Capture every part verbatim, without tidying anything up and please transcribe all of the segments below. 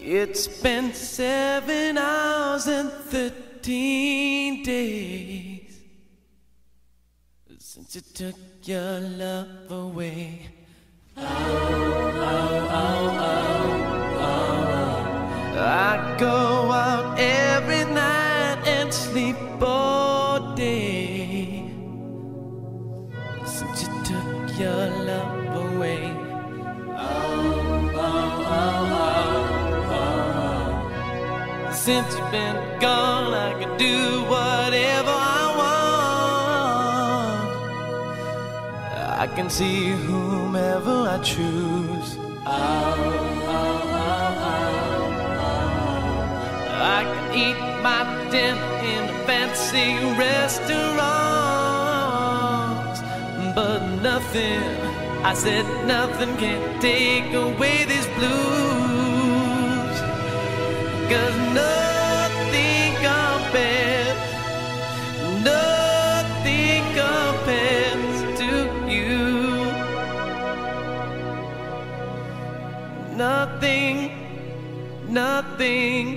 It's been seven hours and thirteen days since you took your love away. Oh, oh, oh, oh, oh. I go out every night and sleep all day since you took your love away. Oh, oh, oh, oh, oh. Since you've been gone, I can do whatever I want. I can see whomever I choose. Oh, oh, oh, oh, oh. I can eat my dinner in fancy restaurants, but nothing, I said nothing can take away these blues. 'Cause nothing compares, nothing compares to you. Nothing, nothing.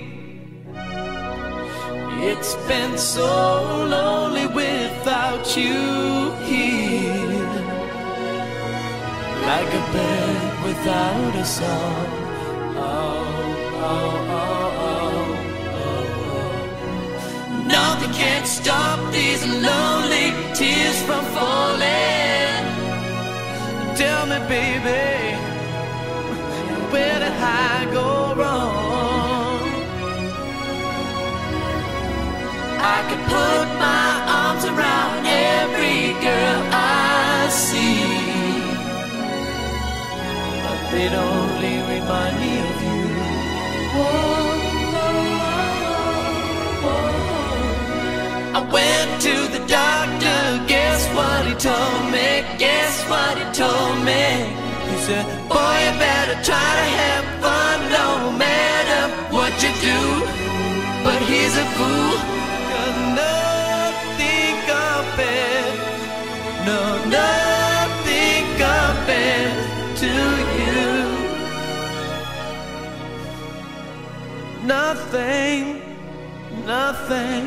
It's been so lonely without you here, like a bird without a song. Oh, oh, oh, oh, oh, oh. Nothing can stop these lonely tears from falling. Tell me, baby, where did I go wrong? I could put my arms around every girl I see, but they'd only remind me of you. Whoa, whoa, whoa, whoa. I went to the doctor, guess what he told me? Guess what he told me? He said, boy, you better try to have fun no matter what you do. But he's a fool, 'cause nothing compares, no, nothing compares to you. Nothing, nothing.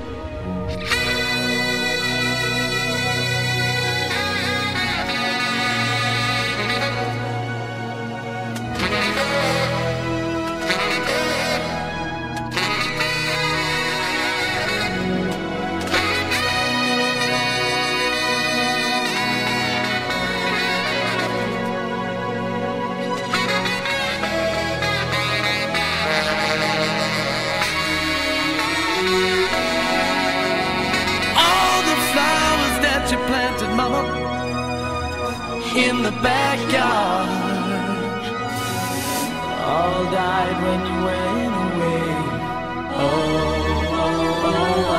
Mama, in the backyard, all died when you went away. Oh, oh, oh,